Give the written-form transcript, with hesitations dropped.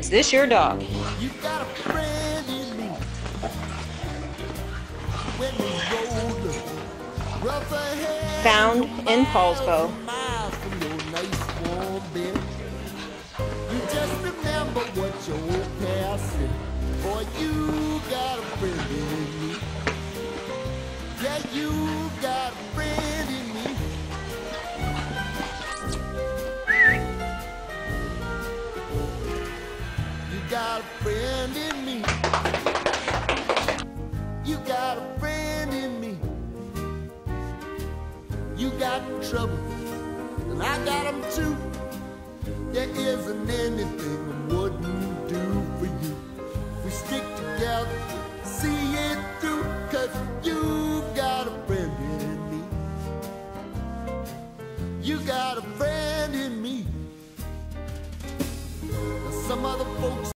Is this your dog? You got a friend in me. When the road looks rough ahead, Found in Paulsbo. miles from your nice warm bed. You just remember what your old past said. Boy, you got a friend in me. Yeah, you got a friend in me. You got a friend in me. You got a friend in me. You got trouble, and I got them too. There isn't anything I wouldn't do for you. We stick together, see it through, 'cause you got a friend in me. You got a friend in me. Now some other folks